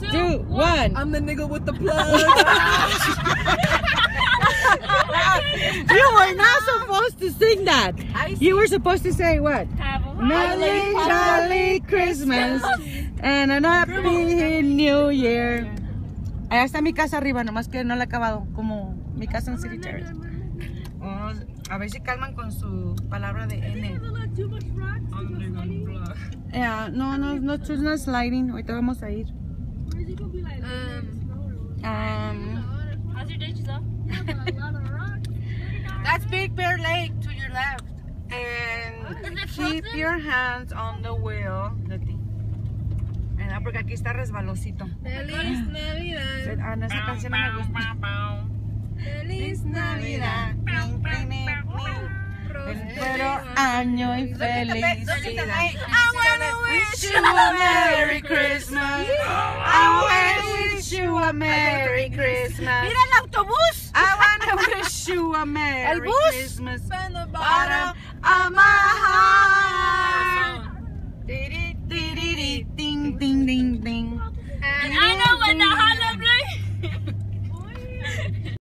2, 1. I'm the nigga with the plug. You were not supposed to sing that. You were supposed to say what? Merry Jolly Christmas and a Happy New Year. Allá está mi casa arriba, nomás que no la he acabado, como mi casa en City Terrace. Vamos a ver si calman con su palabra de N. No, it's not sliding. Ahorita vamos a ir. How's your day, Giselle? That's Big Bear Lake to your left. And keep your hands on the wheel. Porque aquí está resbalosito. Feliz Navidad. Ah, no, esa canción no me gusta. Feliz Navidad. Prospero año y felicidad. I wanna Wish you a Merry Christmas. I wanna wish you a Merry Christmas. ¡Mira el autobús! I wanna wish you a Merry Christmas. From the Bottom of my heart. Ding, ding, ding, ding. And I know when the holiday.